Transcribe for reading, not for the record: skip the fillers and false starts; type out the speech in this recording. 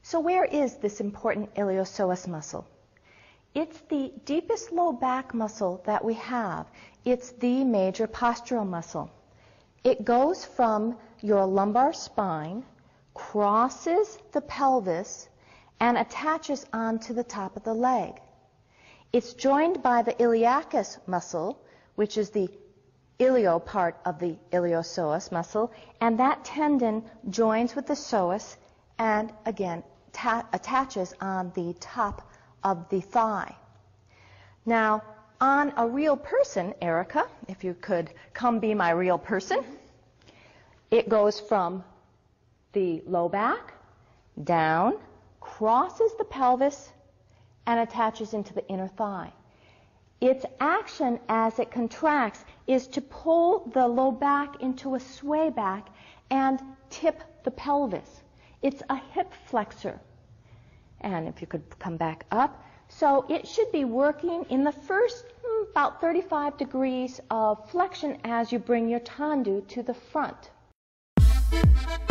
So where is this important iliopsoas muscle? It's the deepest low back muscle that we have. It's the major postural muscle. It goes from your lumbar spine, crosses the pelvis, and attaches onto the top of the leg. It's joined by the iliacus muscle, which is the ilio part of the iliopsoas muscle, and that tendon joins with the psoas and again attaches on the top of the thigh. Now, on a real person, Erica, if you could come be my real person, it goes from the low back, down, crosses the pelvis, and attaches into the inner thigh. Its action as it contracts is to pull the low back into a sway back and tip the pelvis. It's a hip flexor. And if you could come back up. So it should be working in the first about 35 degrees of flexion as you bring your tendu to the front.